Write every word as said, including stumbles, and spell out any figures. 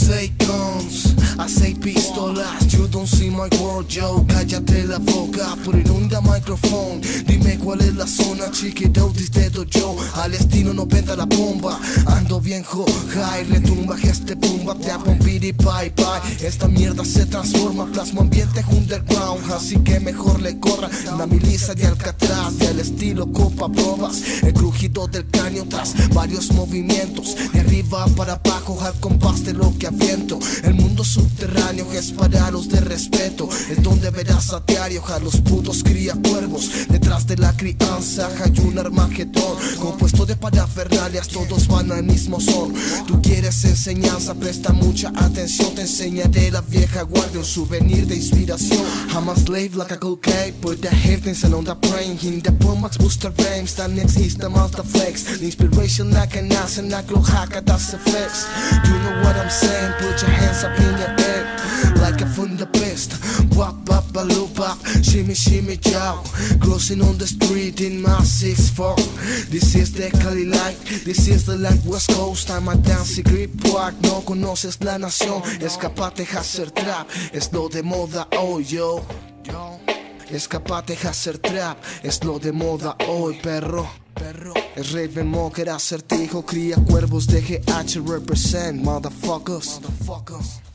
seis guns, a seis pistolas. You don't see my world, yo. Cállate la boca, put it on the microphone. Dime cuál es la zona, chiquito, desde yo. Al estilo noventa la bomba. Ando bien high, retumba este pumba. Te hago un piri pai pai. Esta mierda se transforma, plasma ambiente underground. Así que mejor le corra una milicia de Alcatraz. Del estilo copa probas, el crujido del caño tras varios movimientos. De arriba para abajo al compás de lo que aviento. El mundo subterráneo es para los de respeto. Es donde verás a diario a los putos cría cuervos. Detrás de la crianza hay un armagedón compuesto de parafernalias, todos van al mismo son. Tú quieres enseñanza, presta mucha atención. Te enseñaré la vieja guardia, un souvenir de inspiración. I'm a slave like a cold cake, put the heavens and on the brain. In the Promax booster games, that next is the master flex. The inspiration like an ass and I glow hack at that's effects. You know what I'm saying, put your hands up in the air like a from the best. Wap wap a loop up, shimmy shimmy yow. Crossing on the street in my six four. This is the Cali life, this is the life West Coast. I'm a dancing grip walk, no conoces la nación. Escapate a hacer trap, es lo de moda hoy, yo. Escapate a hacer trap, es lo de moda hoy, perro. Perro. Es Raven Mocker, acertijo, cría cuervos de G H represent, motherfuckers. Motherfuckers.